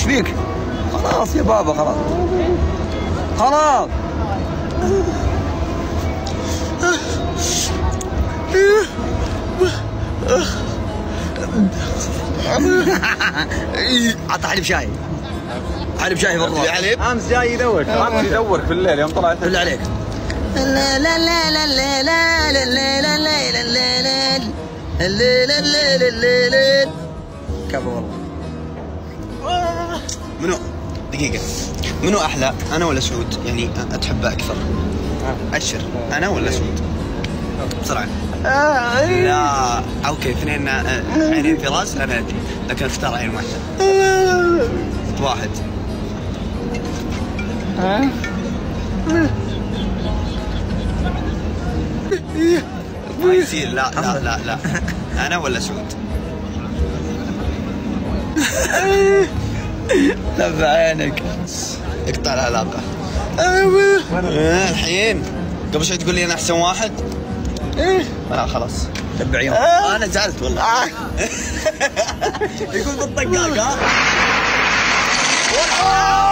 وش بيك؟ خلاص يا بابا خلاص خلاص. عطى حليب شاي. حليب شاي والله. حليب. امس جاي يدورك، امس يدورك في الليل يوم طلعت. بالله عليك. لا لا لا لا لا لا لا لا لا لا لا لا لا لا. كفو والله. منو دقيقة، منو أحلى أنا ولا سعود؟ يعني تحبه أكثر؟ أبشر، أنا ولا سعود؟ بسرعة. لا أوكي، اثنين عينين في راس أنا أدري، لكن اختار عين واحدة. واحد. ما يصير. لا لا لا لا، أنا ولا سعود؟ لف عينك. اقطع العلاقة. الحين قبل شوي تقول لي أنا أحسن واحد. خلاص تبع عيون. أنا زعلت والله. يقول بالطقاق ها.